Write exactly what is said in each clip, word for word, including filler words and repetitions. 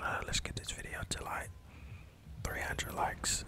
Uh, let's get this video to like three hundred likes.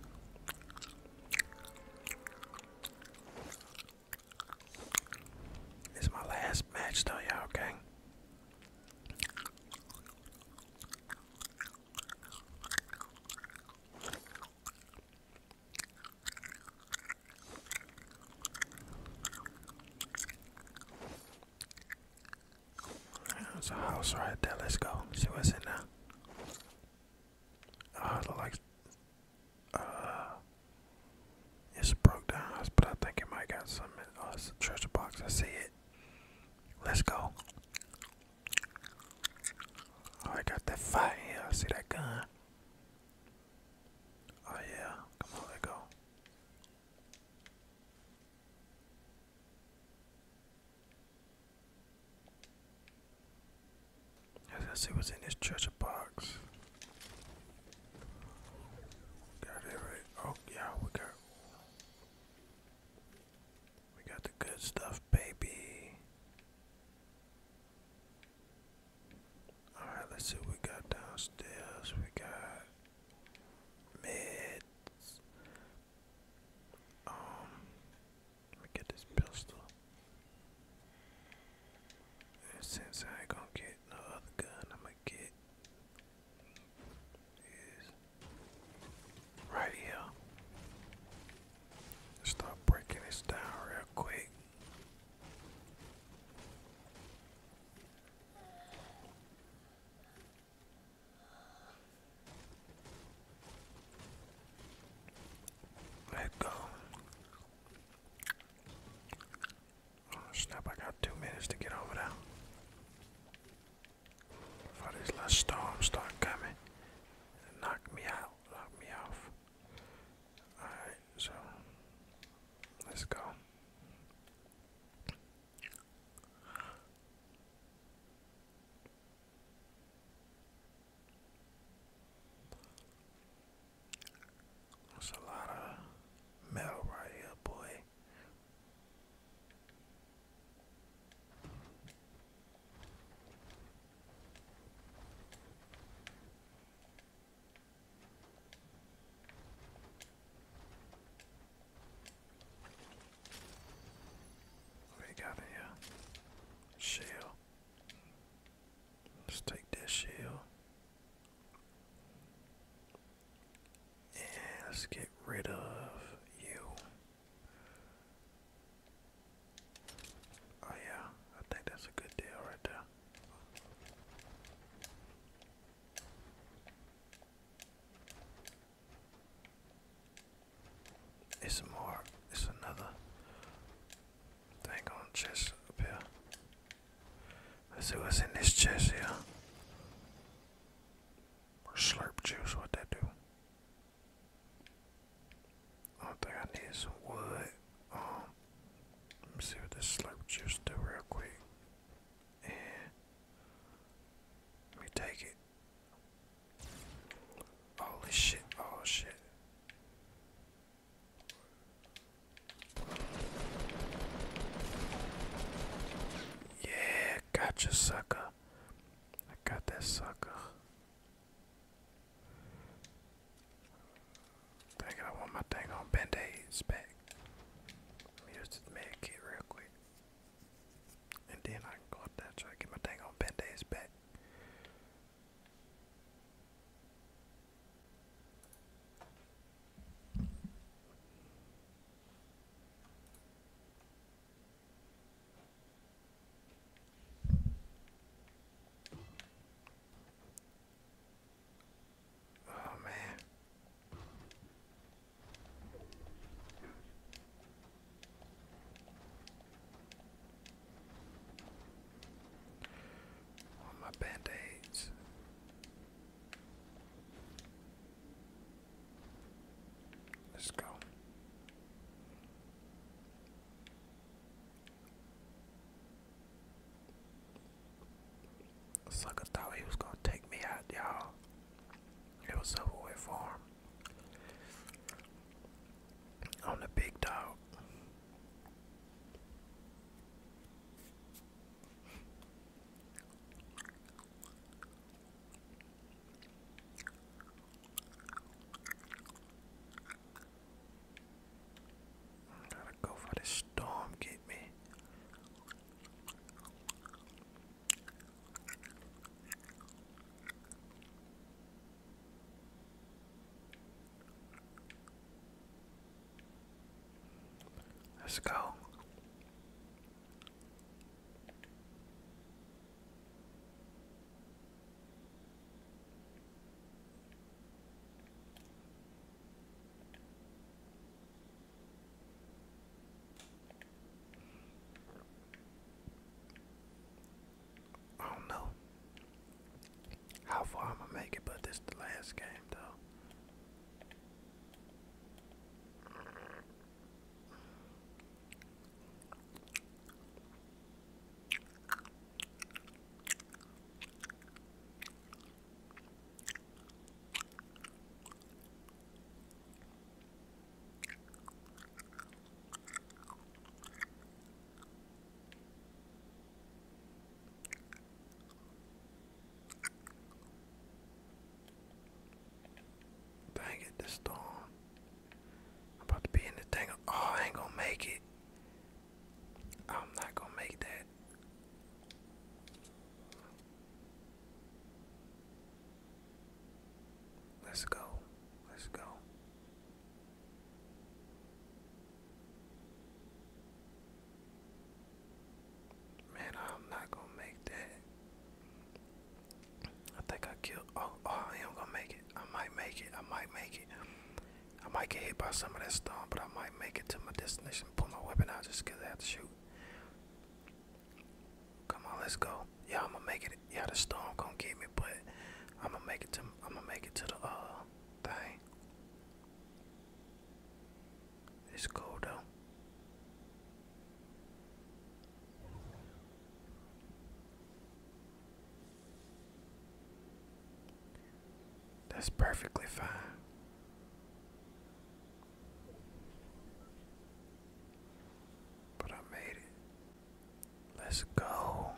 It's my last match though, y'all, okay? There's a house right there. Let's go. See what's in there. Oh, it look like uh, it's a broke down house, but I think it might got something. Oh, it's a treasure box. I see it. Let's go. Oh, I got that fire here. I see that gun. Oh yeah. Come on, let go. Let's see what's in this treasure box. Got it right. Oh yeah, we got we got the good stuff, baby. Alright, let's see what we got downstairs. We got meds. Um let me get this pistol. And since I ain't gonna get no other gun, I'm gonna get is right here. Start breaking this down real quick. Let go. Oh snap, I got two minutes to get over there. Before these little storms start coming and knock me out, knock me off. Alright, so let's go. There's a lot of metal right here, boy. What we got in here? Shield. Let's take that shield. And let's get rid of you. Oh yeah, I think that's a good deal right there. It's more, it's another thing on chest up here. Let's see what's in this chest here. Slurp juice, what that do? I think I need some wood. Um, let me see what this slurp juice do real quick. And let me take it. Holy shit! Oh shit! Yeah, gotcha, sucker. I got that sucker. Dang it, I want my thing on band-aids back. Let me use this med kit real quick. And then I can go up there and try to get my thing on band-aids back. Oh man. Let's go. I don't know how far I'm gonna make it, but this is the last game though. Dang it, this storm. I'm about to be in this thing. Oh, I ain't gonna make it. I'm not gonna make that. Let's go. Let's go. Man, I'm not gonna make that. I think I killed. Oh, oh, I ain't gonna make it. I might make it. I might make it. I might get hit by some of that storm, but I might make it to my destination. Pull my weapon out just because I have to shoot. Come on, let's go. Yeah, I'm gonna make it. Yeah, the storm gonna get me, but I'm gonna make it to. I'm gonna make it to the uh thing. It's cool though. That's perfectly fine. But I made it. Let's go.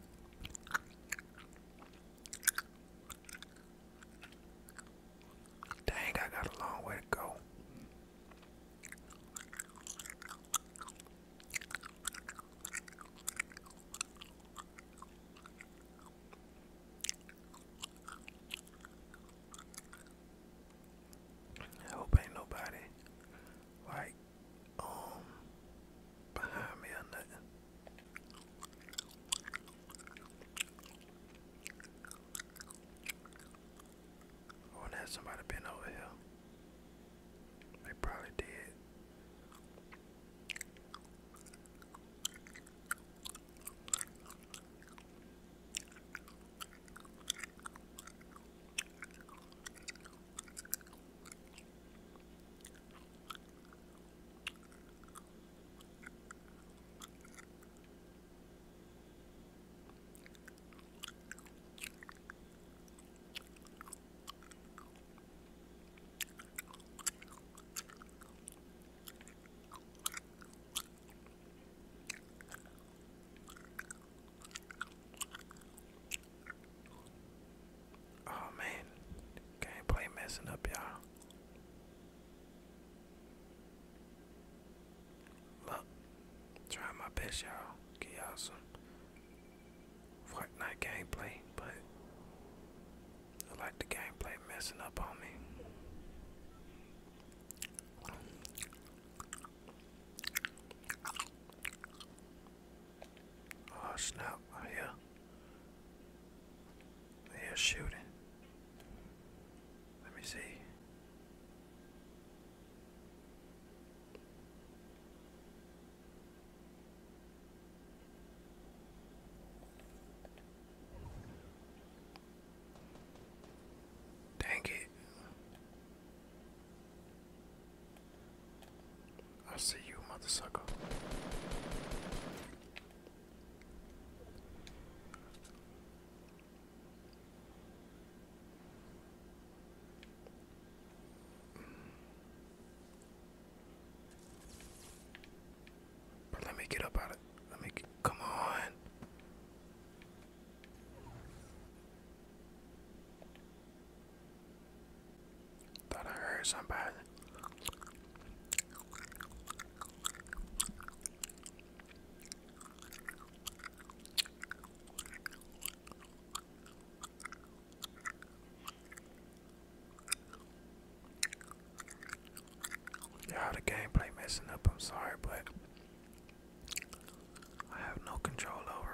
Dang, I got a long way to go. I hope ain't nobody like um behind me or nothing. Or that somebody been over here. They probably did. Oh man, gameplay messing up, y'all. Look, trying my best, y'all. Get y'all some Fortnite gameplay, but I like the gameplay messing up on me. Oh snap! I hear, I hear shooting. Let me see. Dang it! I see you, mother sucker. But let me get up out of. Let me get, come on. Thought I heard somebody. Y'all, the gameplay messing up. I'm sorry, but control over